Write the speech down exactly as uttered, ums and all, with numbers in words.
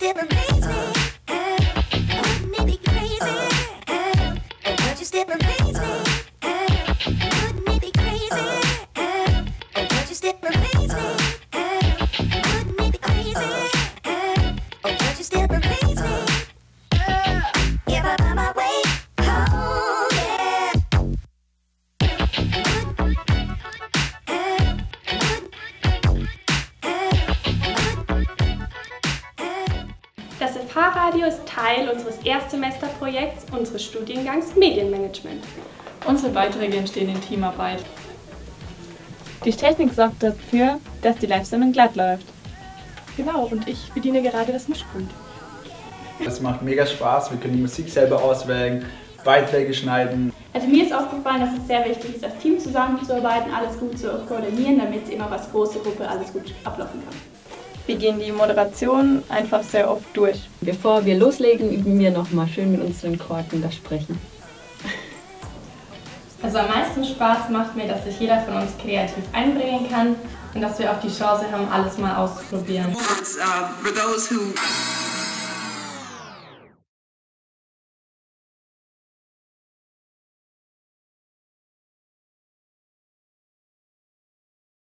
still amaze me? Wouldn't it be crazy? Would you still amaze me? Wouldn't it be crazy? Would you still amaze me? Wouldn't it be crazy? Would you still amaze me? If I find my way home, yeah. Das F H-Radio ist Teil unseres Erstsemesterprojekts unseres Studiengangs Medienmanagement. Unsere Beiträge entstehen in Teamarbeit. Die Technik sorgt dafür, dass die Live-Sendung glatt läuft. Genau, und ich bediene gerade das Mischpult. Es macht mega Spaß, wir können die Musik selber auswählen, Beiträge schneiden. Also mir ist aufgefallen, dass es sehr wichtig ist, das Team zusammenzuarbeiten, alles gut zu koordinieren, damit es immer als große Gruppe alles gut ablaufen kann. Wir gehen die Moderation einfach sehr oft durch. Bevor wir loslegen, üben wir noch mal schön mit unseren Korken das Sprechen. Also am meisten Spaß macht mir, dass sich jeder von uns kreativ einbringen kann und dass wir auch die Chance haben, alles mal auszuprobieren. Uh, for those who